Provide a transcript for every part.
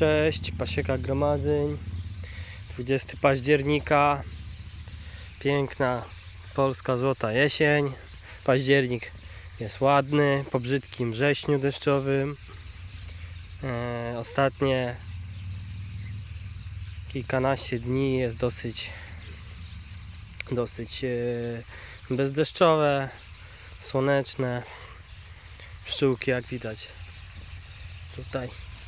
Cześć, pasieka gromadzeń, 20 października, piękna polska złota jesień. Październik jest ładny, po brzydkim wrześniu deszczowym. Ostatnie kilkanaście dni jest dosyć bezdeszczowe, słoneczne. Pszczółki, jak widać, tutaj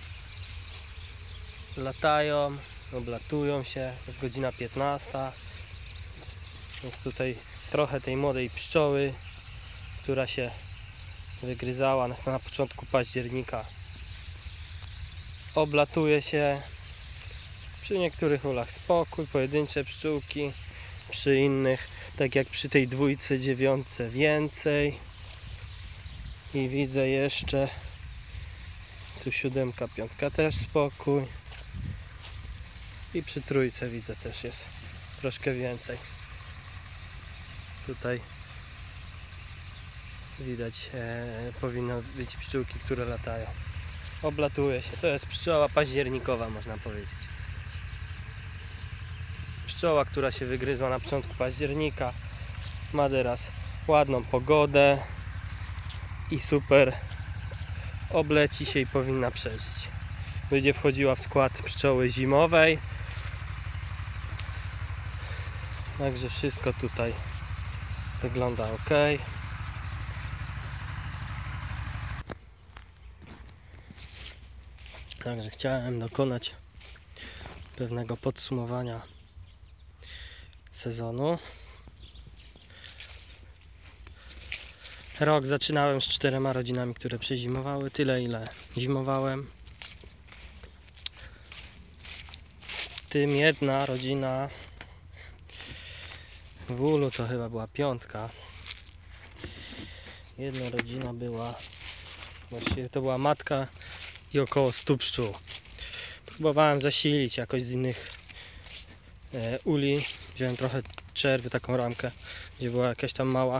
latają, oblatują się. Jest godzina 15. Jest tutaj trochę tej młodej pszczoły, która się wygryzała na początku października. Oblatuje się. Przy niektórych ulach spokój, pojedyncze pszczółki, przy innych, tak jak przy tej dwójce, dziewiątce, więcej. I widzę jeszcze tu siódemka, piątka też spokój. I przy trójce widzę też jest troszkę więcej. Tutaj widać powinno być pszczółki, które latają. Oblatuje się. To jest pszczoła październikowa, można powiedzieć. Pszczoła, która się wygryzła na początku października. Ma teraz ładną pogodę i super obleci się i powinna przeżyć. Będzie wchodziła w skład pszczoły zimowej. Także wszystko tutaj wygląda ok. Także chciałem dokonać pewnego podsumowania sezonu. Rok zaczynałem z 4 rodzinami, które przezimowały. Tyle, ile zimowałem. W tym jedna rodzina w ulu to chyba była 5. Jedna rodzina była, właściwie to była matka i około 100 pszczół. Próbowałem zasilić jakoś z innych uli. Wziąłem trochę czerwy, taką ramkę, gdzie była jakaś tam mała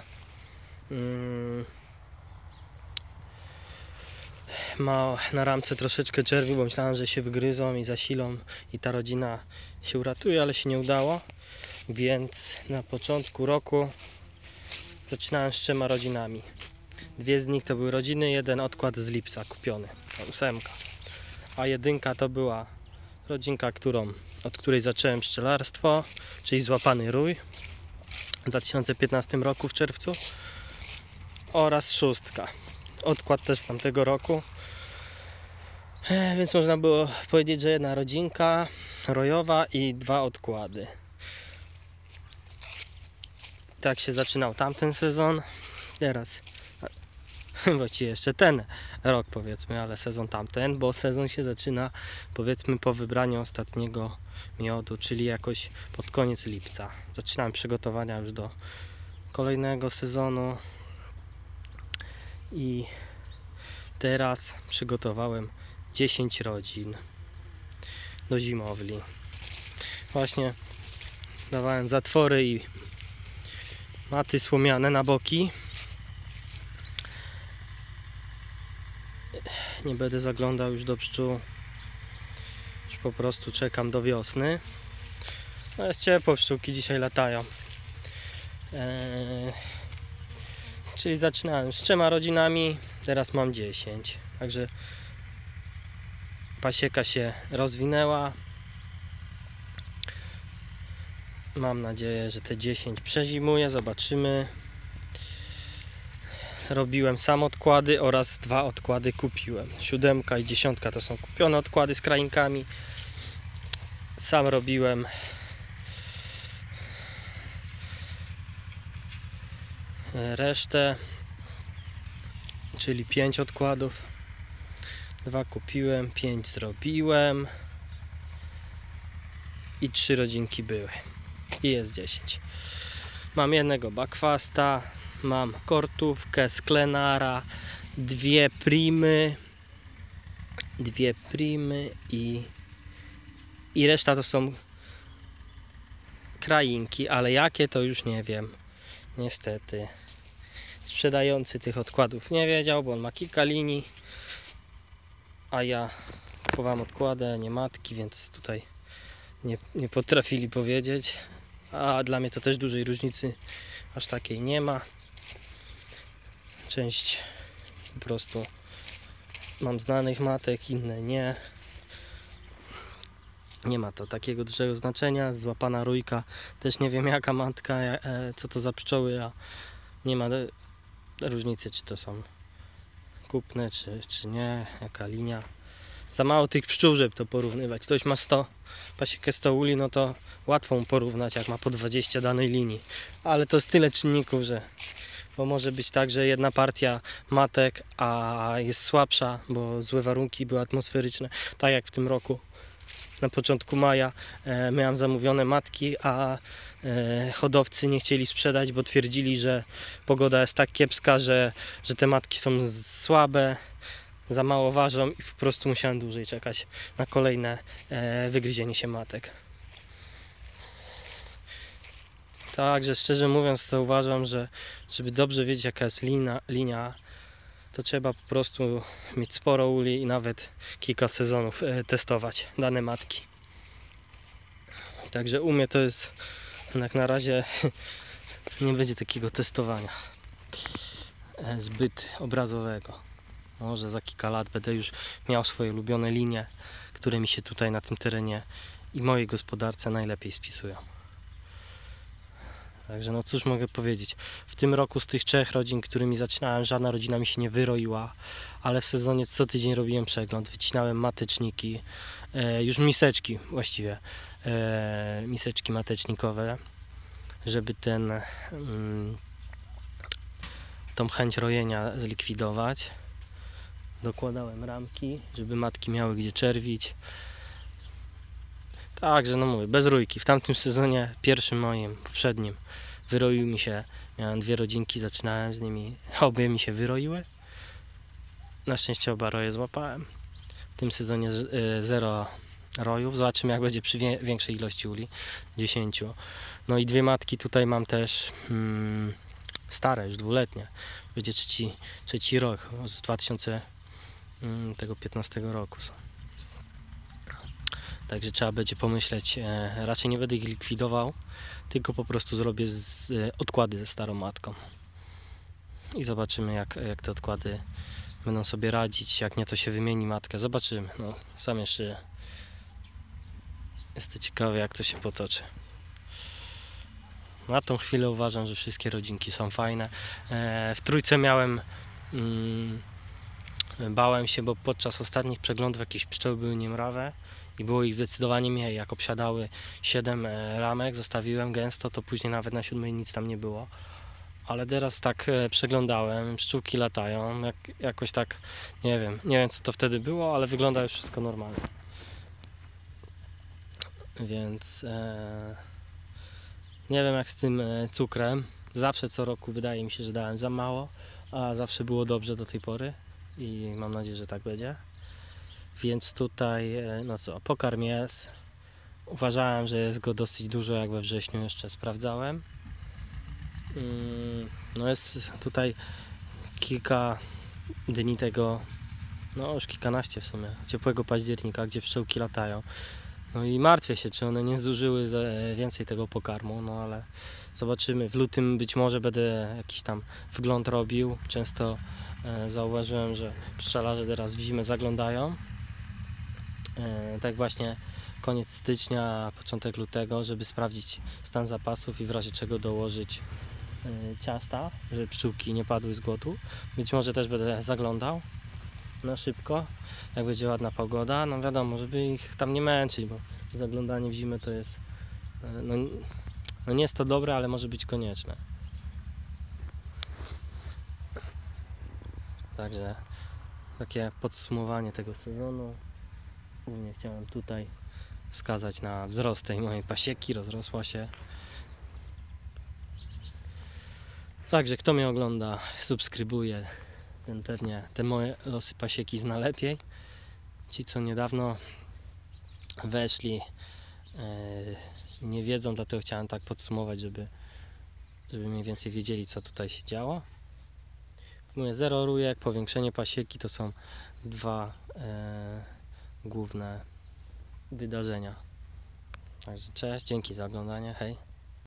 na ramce troszeczkę czerwi, bo myślałem, że się wygryzą i zasilą i ta rodzina się uratuje, ale się nie udało. Więc na początku roku zaczynałem z 3 rodzinami. 2 z nich to były rodziny, 1 odkład z lipca kupiony, 8. A 1 to była rodzinka, od której zacząłem pszczelarstwo, czyli złapany rój w 2015 roku w czerwcu, oraz 6. Odkład też z tamtego roku. Więc można było powiedzieć, że 1 rodzinka rojowa i 2 odkłady. Tak się zaczynał tamten sezon. Teraz właściwie jeszcze ten rok, powiedzmy, ale sezon tamten, bo sezon się zaczyna, powiedzmy, po wybraniu ostatniego miodu, czyli jakoś pod koniec lipca. Zaczynałem przygotowania już do kolejnego sezonu i teraz przygotowałem 10 rodzin do zimowli. Właśnie dawałem zatwory i maty słomiane na boki. Nie będę zaglądał już do pszczół. Już po prostu czekam do wiosny. No jest ciepło, pszczółki dzisiaj latają. Czyli zaczynałem z 3 rodzinami, teraz mam 10. Także pasieka się rozwinęła. Mam nadzieję, że te 10 przezimuje, zobaczymy. Robiłem sam odkłady oraz 2 odkłady kupiłem. 7 i 10 to są kupione odkłady z krainkami. Sam robiłem resztę, czyli 5 odkładów. 2 kupiłem, 5 zrobiłem i 3 rodzinki były. I jest 10. Mam 1 bakwasta, mam kortówkę, sklenara, 2 primy i reszta to są krainki, ale jakie to już nie wiem. Niestety sprzedający tych odkładów nie wiedział, bo on ma kilka linii, a ja kupowałem odkłady, nie matki, więc tutaj nie potrafili powiedzieć. A dla mnie to też dużej różnicy aż takiej nie ma. Część po prostu mam znanych matek, inne nie. Nie ma to takiego dużego znaczenia. Złapana rójka, też nie wiem jaka matka, co to za pszczoły, a nie ma różnicy, czy to są kupne, czy nie, jaka linia. Za mało tych pszczół, żeby to porównywać. Ktoś ma 100, pasiekę 100 uli, no to łatwo mu porównać, jak ma po 20 danej linii. Ale to jest tyle czynników, że bo może być tak, że jedna partia matek, a jest słabsza, bo złe warunki były atmosferyczne, tak jak w tym roku. Na początku maja miałem zamówione matki, a hodowcy nie chcieli sprzedać, bo twierdzili, że pogoda jest tak kiepska, że te matki są słabe, za mało ważą i po prostu musiałem dłużej czekać na kolejne wygryzienie się matek. Także szczerze mówiąc, to uważam, że żeby dobrze wiedzieć jaka jest linia, to trzeba po prostu mieć sporo uli i nawet kilka sezonów testować dane matki. Także u mnie to jest jak na razie nie będzie takiego testowania zbyt obrazowego. Może za kilka lat będę już miał swoje ulubione linie, które mi się tutaj na tym terenie i mojej gospodarce najlepiej spisują. Także no cóż mogę powiedzieć, w tym roku z tych 3 rodzin, którymi zaczynałem, żadna rodzina mi się nie wyroiła, ale w sezonie co tydzień robiłem przegląd, wycinałem mateczniki, już miseczki właściwie, miseczki matecznikowe, żeby tą chęć rojenia zlikwidować. Dokładałem ramki, żeby matki miały gdzie czerwić. Także no mówię, bez rójki. W tamtym sezonie, pierwszym moim, poprzednim, wyroił mi się, miałem 2 rodzinki, zaczynałem z nimi, obie mi się wyroiły. Na szczęście oba roje złapałem. W tym sezonie 0 rojów. Zobaczymy jak będzie przy większej ilości uli, 10. No i 2 matki tutaj mam też stare, już 2-letnie. Będzie trzeci rok, z 2015 roku są. Także trzeba będzie pomyśleć, raczej nie będę ich likwidował, tylko po prostu zrobię odkłady ze starą matką. I zobaczymy jak te odkłady będą sobie radzić, jak nie to się wymieni matkę, zobaczymy. No, sam jeszcze jestem ciekawy jak to się potoczy. Na tą chwilę uważam, że wszystkie rodzinki są fajne. W trójce miałem, bałem się, bo podczas ostatnich przeglądów jakieś pszczoły były niemrawe i było ich zdecydowanie mniej. Jak obsiadały 7 ramek, zostawiłem gęsto, to później nawet na 7 nic tam nie było. Ale teraz tak przeglądałem, pszczółki latają, jakoś tak, nie wiem co to wtedy było, ale wygląda już wszystko normalnie. Więc nie wiem jak z tym cukrem. Zawsze co roku wydaje mi się, że dałem za mało, a zawsze było dobrze do tej pory i mam nadzieję, że tak będzie. Więc tutaj, no co, pokarm jest. Uważałem, że jest go dosyć dużo, jak we wrześniu jeszcze sprawdzałem. No jest tutaj kilka dni tego, no już kilkanaście w sumie, ciepłego października, gdzie pszczółki latają. No i martwię się, czy one nie zużyły więcej tego pokarmu, no ale zobaczymy. W lutym być może będę jakiś tam wgląd robił. Często zauważyłem, że pszczelarze teraz w zimę zaglądają. Tak właśnie koniec stycznia, początek lutego, żeby sprawdzić stan zapasów i w razie czego dołożyć ciasta, żeby pszczółki nie padły z głodu. Być może też będę zaglądał na szybko, jak będzie ładna pogoda. No wiadomo, żeby ich tam nie męczyć, bo zaglądanie w zimę to jest no nie jest to dobre, ale może być konieczne. Także takie podsumowanie tego sezonu. Głównie chciałem tutaj wskazać na wzrost tej mojej pasieki, rozrosła się. Także kto mnie ogląda, subskrybuje, ten pewnie te moje losy pasieki zna lepiej. Ci co niedawno weszli nie wiedzą, dlatego chciałem tak podsumować, żeby mniej więcej wiedzieli co tutaj się działo. Mówię, 0 rujek, powiększenie pasieki to są główne wydarzenia. Także cześć, dzięki za oglądanie, hej.